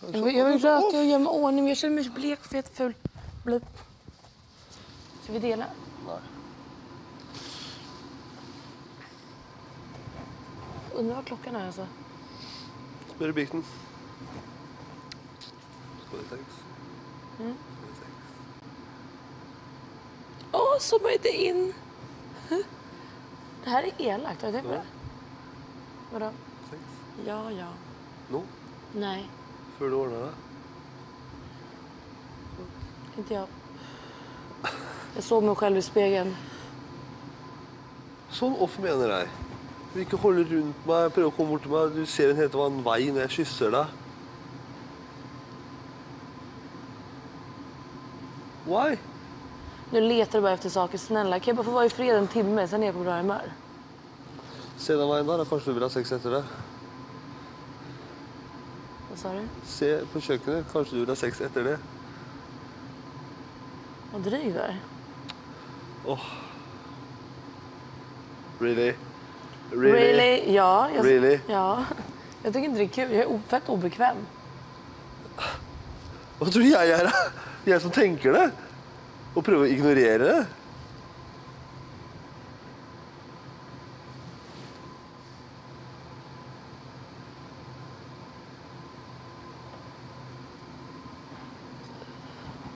Jag vill röka och göra mig ordning, men jag känner mig så blek, fet, ful. Blip. Ska vi dela? Nej. Undrar vad klockan är alltså. Spør i bikten. Spør i 6. Åh, zooma inte in. Det här är elakt, har du tänkt på det? Vadå? 6. Ja. Nå? Nej, Før du ordner det? inte jag. Jag såg mig själv i spegeln. Sånn off mener jeg. Du vil ikke holde rundt meg, prøve å komme bort til meg. Du ser en helt annen vei når jeg kysser deg. Why? Nu letar du bara efter saker. Snälla, kan jag bara få vara i fred en timme, sen är jag på bra humör. Se den veien der, kanskje du vil ha sex etter det. Vad sa du? Se på kjøkkenet, kanskje du vil ha sex etter det. Vad dryg du är. Really? Really? Ja. Really? Ja. Jag tycker inte det är kul. Jag är fett obekväm. Hva tror du jeg er? Jeg som tenker det? Og prøver å ignorere det?